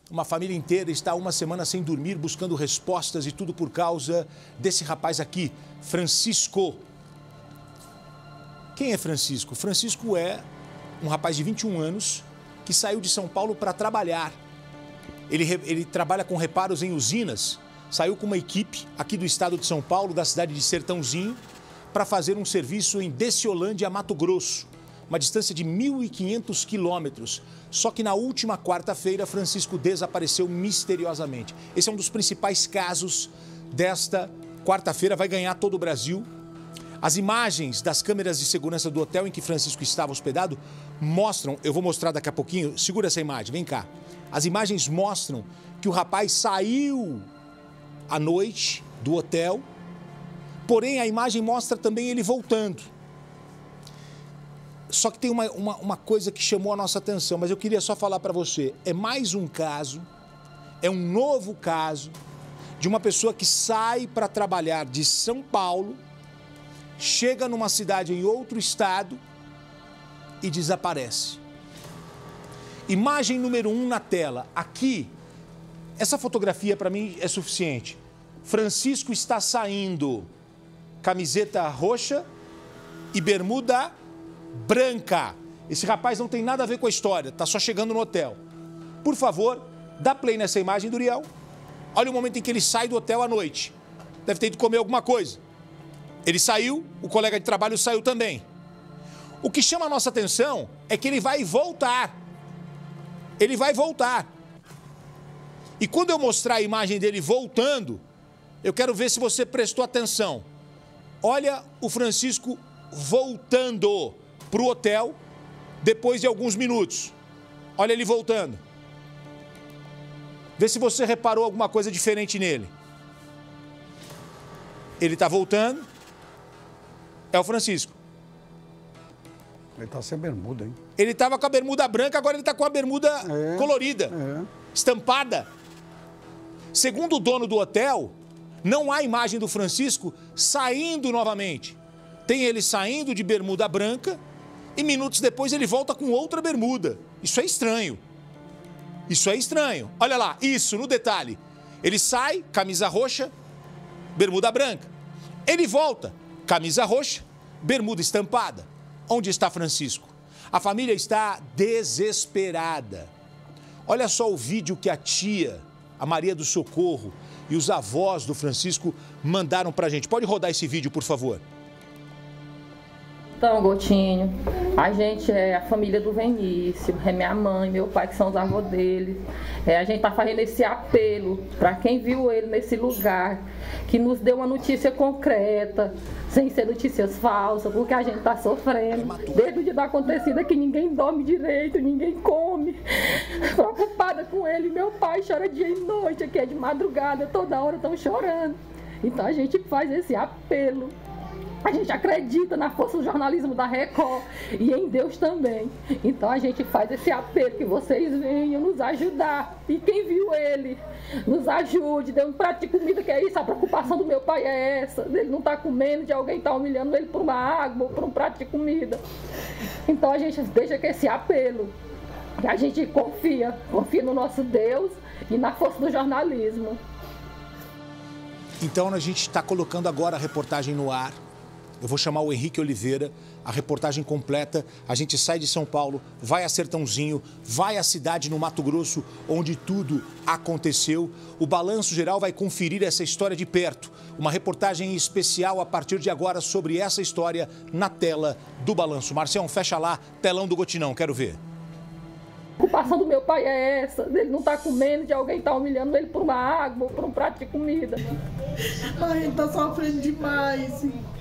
Uma família inteira está há uma semana sem dormir, buscando respostas e tudo por causa desse rapaz aqui, Francisco. Quem é Francisco? Francisco é um rapaz de 21 anos que saiu de São Paulo para trabalhar. Ele trabalha com reparos em usinas, saiu com uma equipe aqui do estado de São Paulo, da cidade de Sertãozinho, para fazer um serviço em Desciolândia, Mato Grosso, uma distância de 1.500 quilômetros. Só que na última quarta-feira, Francisco desapareceu misteriosamente. Esse é um dos principais casos desta quarta-feira, vai ganhar todo o Brasil. As imagens das câmeras de segurança do hotel em que Francisco estava hospedado mostram, eu vou mostrar daqui a pouquinho, segura essa imagem, vem cá. As imagens mostram que o rapaz saiu à noite do hotel, porém a imagem mostra também ele voltando. Só que tem uma coisa que chamou a nossa atenção, mas eu queria só falar para você, é mais um caso, é um novo caso de uma pessoa que sai para trabalhar de São Paulo, chega numa cidade em outro estado e desaparece. Imagem número 1 na tela. Aqui, essa fotografia para mim é suficiente. Francisco está saindo, camiseta roxa e bermuda branca. Esse rapaz não tem nada a ver com a história, está só chegando no hotel. Por favor, dá play nessa imagem, Duriel. Olha o momento em que ele sai do hotel à noite. Deve ter ido comer alguma coisa. Ele saiu, o colega de trabalho saiu também. O que chama a nossa atenção é que ele vai voltar. Ele vai voltar. E quando eu mostrar a imagem dele voltando, eu quero ver se você prestou atenção. Olha o Francisco voltando para o hotel depois de alguns minutos. Olha ele voltando. Vê se você reparou alguma coisa diferente nele. Ele está voltando. É o Francisco. Ele está sem bermuda, hein? Ele estava com a bermuda branca, agora ele está com a bermuda colorida, estampada. Segundo o dono do hotel, não há imagem do Francisco saindo novamente. Tem ele saindo de bermuda branca e minutos depois ele volta com outra bermuda. Isso é estranho. Isso é estranho. Olha lá, isso no detalhe. Ele sai, camisa roxa, bermuda branca. Ele volta, camisa roxa, bermuda estampada. Onde está Francisco? A família está desesperada. Olha só o vídeo que a tia, a Maria do Socorro, e os avós do Francisco mandaram pra gente. Pode rodar esse vídeo, por favor. Então, Gotinho, a gente é a família do Vinícius, é minha mãe, meu pai, que são os avós dele. A gente tá fazendo esse apelo para quem viu ele nesse lugar, que nos dê uma notícia concreta, sem ser notícias falsas, porque a gente tá sofrendo. Desde o dia da acontecida que ninguém dorme direito, ninguém come. Preocupada com ele, meu pai chora dia e noite, aqui é de madrugada, toda hora estão chorando. Então a gente faz esse apelo. A gente acredita na força do jornalismo da Record e em Deus também. Então a gente faz esse apelo que vocês venham nos ajudar. E quem viu ele, nos ajude, dê um prato de comida, que é isso, a preocupação do meu pai é essa. Ele não está comendo, de alguém está humilhando ele por uma água ou por um prato de comida. Então a gente deixa aqui esse apelo. A gente confia no nosso Deus e na força do jornalismo. Então a gente está colocando agora a reportagem no ar. Eu vou chamar o Henrique Oliveira, a reportagem completa. A gente sai de São Paulo, vai a Sertãozinho, vai à cidade no Mato Grosso, onde tudo aconteceu. O Balanço Geral vai conferir essa história de perto. Uma reportagem especial a partir de agora sobre essa história na tela do Balanço. Marcião, fecha lá, telão do Gotinão, quero ver. A preocupação do meu pai é essa. Ele não está comendo, de alguém está humilhando ele por uma água ou por um prato de comida. A gente está sofrendo demais.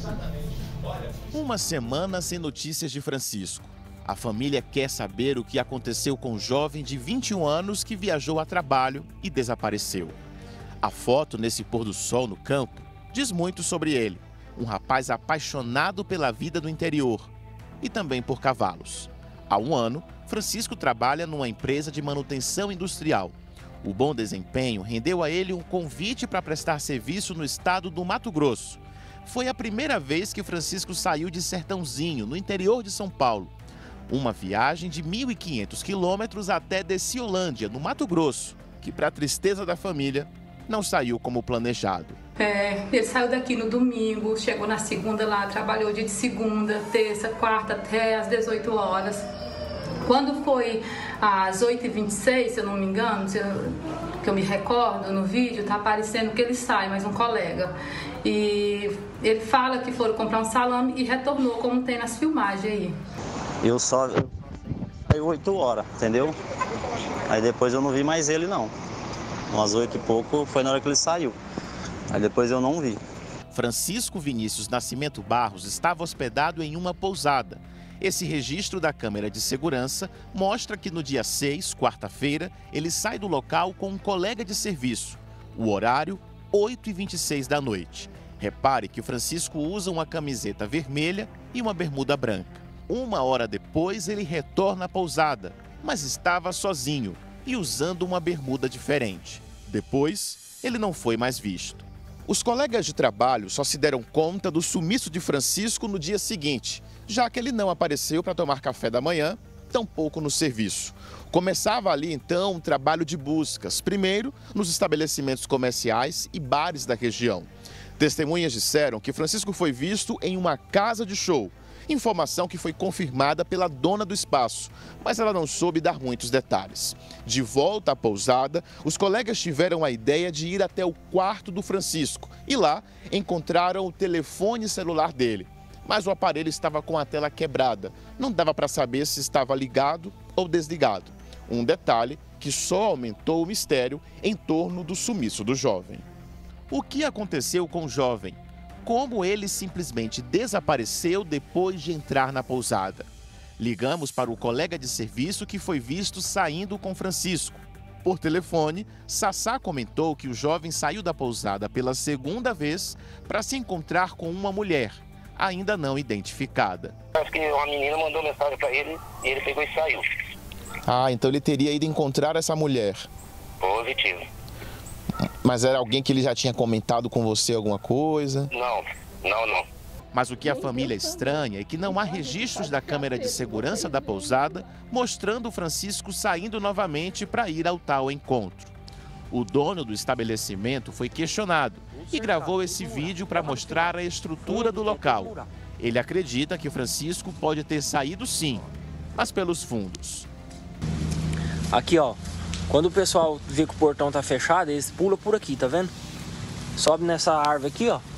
Uma semana sem notícias de Francisco. A família quer saber o que aconteceu com o jovem de 21 anos que viajou a trabalho e desapareceu. A foto nesse pôr do sol no campo diz muito sobre ele. Um rapaz apaixonado pela vida do interior e também por cavalos. Há um ano, Francisco trabalha numa empresa de manutenção industrial. O bom desempenho rendeu a ele um convite para prestar serviço no estado do Mato Grosso. Foi a primeira vez que Francisco saiu de Sertãozinho, no interior de São Paulo. Uma viagem de 1.500 quilômetros até Desciolândia, no Mato Grosso. que, para a tristeza da família, não saiu como planejado. Ele saiu daqui no domingo, chegou na segunda lá, trabalhou dia de segunda, terça, quarta, até às 18 horas. Quando foi às 8h26, se eu não me engano, que eu me recordo no vídeo, tá aparecendo que ele sai, mais um colega. E ele fala que foram comprar um salame e retornou, como tem nas filmagens aí. Eu só saí 8 horas, entendeu? Aí depois eu não vi mais ele, não. Umas 8 e pouco foi na hora que ele saiu. Aí depois eu não vi. Francisco Vinícius Nascimento Barros estava hospedado em uma pousada. Esse registro da câmera de segurança mostra que no dia 6, quarta-feira, ele sai do local com um colega de serviço. O horário, 8h26 da noite. Repare que o Francisco usa uma camiseta vermelha e uma bermuda branca. 1 hora depois, ele retorna à pousada, mas estava sozinho e usando uma bermuda diferente. Depois, ele não foi mais visto. Os colegas de trabalho só se deram conta do sumiço de Francisco no dia seguinte, já que ele não apareceu para tomar café da manhã, tampouco no serviço. Começava ali, então, um trabalho de buscas, primeiro nos estabelecimentos comerciais e bares da região. Testemunhas disseram que Francisco foi visto em uma casa de show, informação que foi confirmada pela dona do espaço, mas ela não soube dar muitos detalhes. De volta à pousada, os colegas tiveram a ideia de ir até o quarto do Francisco e lá encontraram o telefone celular dele. Mas o aparelho estava com a tela quebrada, não dava para saber se estava ligado ou desligado. Um detalhe que só aumentou o mistério em torno do sumiço do jovem. O que aconteceu com o jovem? Como ele simplesmente desapareceu depois de entrar na pousada? Ligamos para o colega de serviço que foi visto saindo com Francisco. Por telefone, Sassá comentou que o jovem saiu da pousada pela segunda vez para se encontrar com uma mulher, ainda não identificada. Acho que uma menina mandou mensagem para ele e ele pegou e saiu. Ah, então ele teria ido encontrar essa mulher. Positivo. Mas era alguém que ele já tinha comentado com você alguma coisa? Não. Mas o que a família estranha é que não há registros da câmera de segurança da pousada mostrando o Francisco saindo novamente para ir ao tal encontro. O dono do estabelecimento foi questionado e gravou esse vídeo para mostrar a estrutura do local. Ele acredita que Francisco pode ter saído sim, mas pelos fundos. Aqui, ó. Quando o pessoal vê que o portão tá fechado, eles pulam por aqui, tá vendo? Sobe nessa árvore aqui, ó.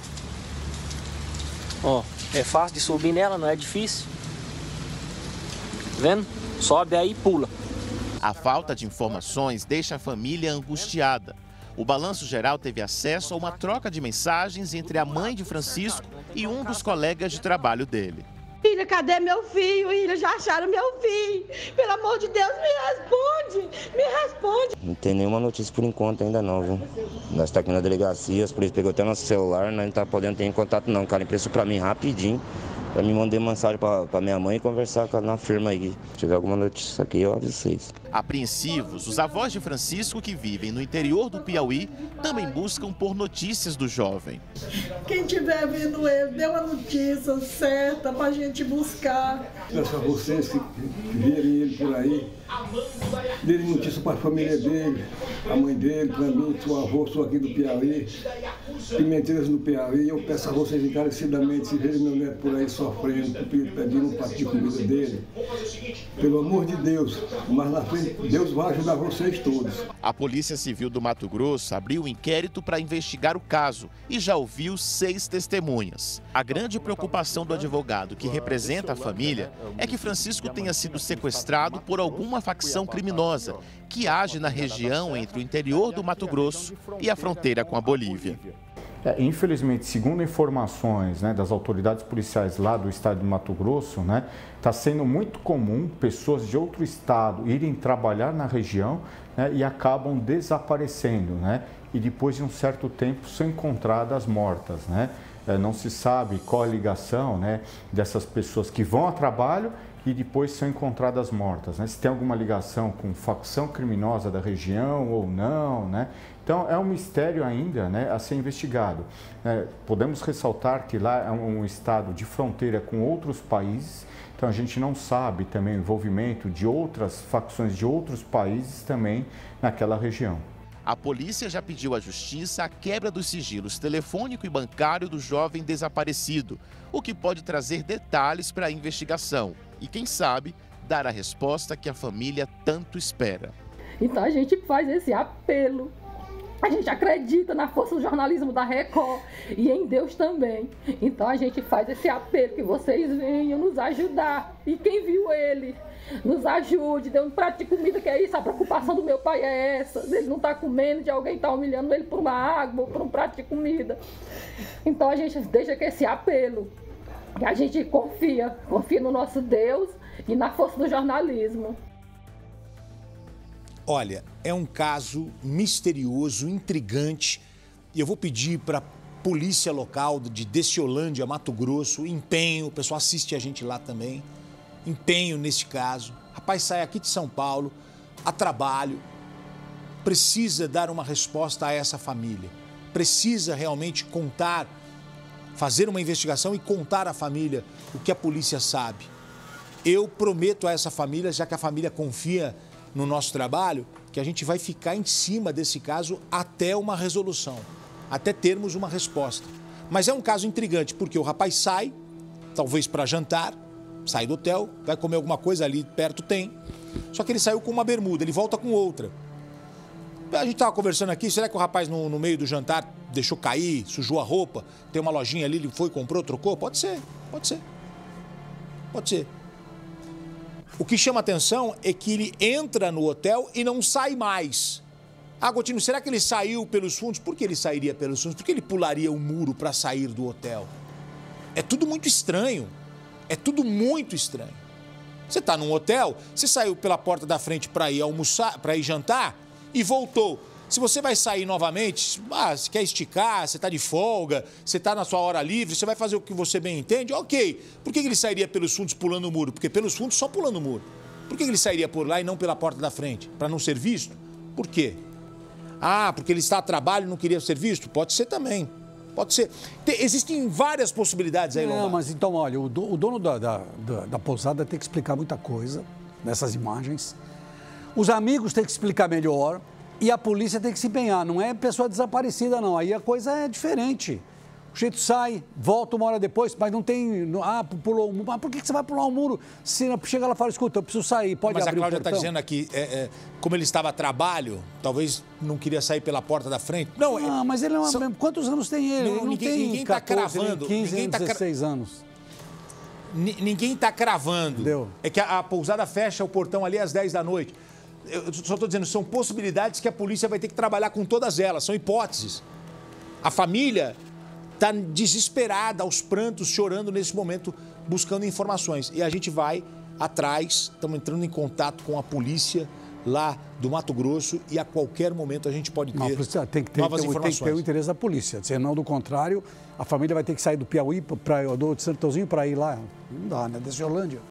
Ó, é fácil de subir nela, não é difícil. Tá vendo? Sobe aí e pula. A falta de informações deixa a família angustiada. O Balanço Geral teve acesso a uma troca de mensagens entre a mãe de Francisco e um dos colegas de trabalho dele. Filha, cadê meu filho? Filha, já acharam meu filho? Pelo amor de Deus, me responde. Não tem nenhuma notícia por enquanto ainda não, viu? Nós estamos aqui na delegacia, os polícia pegou até nosso celular, nós não estamos podendo ter em contato não. O cara emprestou para mim rapidinho, para me mandar mensagem para minha mãe e conversar na firma aí. Se tiver alguma notícia aqui, eu aviso vocês. Apreensivos, os avós de Francisco, que vivem no interior do Piauí, também buscam por notícias do jovem. Quem estiver vendo ele, dê uma notícia certa pra gente buscar. Peço a vocês que verem ele por aí, dêem notícia para a família dele, a mãe dele, para mim, sou avô, sou aqui do Piauí, Pimenteiras do Piauí. Eu peço a vocês encarecidamente, se verem meu neto por aí sofrendo, pedindo um prato de comida dele, pelo amor de Deus, mas na frente Deus vai ajudar vocês todos. A Polícia Civil do Mato Grosso abriu um inquérito para investigar o caso e já ouviu 6 testemunhas. A grande preocupação do advogado que representa a família é que Francisco tenha sido sequestrado por alguma facção criminosa que age na região entre o interior do Mato Grosso e a fronteira com a Bolívia. Infelizmente, segundo informações das autoridades policiais lá do estado de Mato Grosso, está sendo muito comum pessoas de outro estado irem trabalhar na região e acabam desaparecendo, e depois de um certo tempo são encontradas mortas, Não se sabe qual a ligação dessas pessoas que vão a trabalho e depois são encontradas mortas, né? Se tem alguma ligação com facção criminosa da região ou não, né? Então, é um mistério ainda, né, a ser investigado. Podemos ressaltar que lá é um estado de fronteira com outros países, então a gente não sabe também o envolvimento de outras facções de outros países também naquela região. A polícia já pediu à justiça a quebra dos sigilos telefônico e bancário do jovem desaparecido, o que pode trazer detalhes para a investigação e, quem sabe, dar a resposta que a família tanto espera. Então a gente faz esse apelo. A gente acredita na força do jornalismo da Record e em Deus também. Então a gente faz esse apelo que vocês venham nos ajudar. E quem viu ele, nos ajude, dê um prato de comida, que é isso. A preocupação do meu pai é essa. Ele não está comendo, de alguém está humilhando ele por uma água ou por um prato de comida. Então a gente deixa que esse apelo. E a gente confia no nosso Deus e na força do jornalismo. Olha, é um caso misterioso, intrigante, e eu vou pedir para a polícia local de Desciolândia, Mato Grosso, empenho, o pessoal assiste a gente lá também, empenho nesse caso. Rapaz, sai aqui de São Paulo, a trabalho, precisa dar uma resposta a essa família, precisa realmente contar, fazer uma investigação e contar à família o que a polícia sabe. Eu prometo a essa família, já que a família confia no nosso trabalho, que a gente vai ficar em cima desse caso até uma resolução, até termos uma resposta. Mas é um caso intrigante, porque o rapaz sai, talvez para jantar, sai do hotel, vai comer alguma coisa ali perto, tem, só que ele saiu com uma bermuda, ele volta com outra. A gente estava conversando aqui, será que o rapaz no meio do jantar deixou cair, sujou a roupa, tem uma lojinha ali, ele foi, comprou, trocou? Pode ser, pode ser, pode ser. O que chama atenção é que ele entra no hotel e não sai mais. Agostinho, será que ele saiu pelos fundos? Por que ele sairia pelos fundos? Por que ele pularia o muro para sair do hotel? É tudo muito estranho. É tudo muito estranho. Você está num hotel, você saiu pela porta da frente para ir almoçar, para ir jantar e voltou. Se você vai sair novamente, você quer esticar, você está de folga, você está na sua hora livre, você vai fazer o que você bem entende, ok. Por que ele sairia pelos fundos pulando o muro? Porque pelos fundos só pulando o muro. Por que ele sairia por lá e não pela porta da frente? Para não ser visto? Por quê? Porque ele está a trabalho e não queria ser visto? Pode ser também. Pode ser. Existem várias possibilidades aí, Lombardi. Não, mas então, olha, o dono da pousada tem que explicar muita coisa nessas imagens. Os amigos têm que explicar melhor. E a polícia tem que se empenhar, não é pessoa desaparecida, não. Aí a coisa é diferente. O jeito sai, volta uma hora depois, mas não tem... pulou um muro. Mas por que você vai pular um muro? Se chega lá e fala, escuta, eu preciso sair, pode abrir o portão. Mas a Cláudia está dizendo aqui, como ele estava a trabalho, talvez não queria sair pela porta da frente. Não, mas ele não... Quantos anos tem ele? Ele não tem ninguém 14, está cravando. 15, ninguém 16 anos. Ninguém está cravando. Entendeu? É que a pousada fecha o portão ali às 10 da noite. Eu só estou dizendo, são possibilidades que a polícia vai ter que trabalhar com todas elas, são hipóteses. A família está desesperada, aos prantos, chorando nesse momento, buscando informações. E a gente vai atrás, estamos entrando em contato com a polícia lá do Mato Grosso e a qualquer momento a gente pode ter novas informações. Tem que ter o interesse da polícia, senão, do contrário, a família vai ter que sair do Piauí, do Santãozinho para ir lá. Não dá, né? Desciolândia.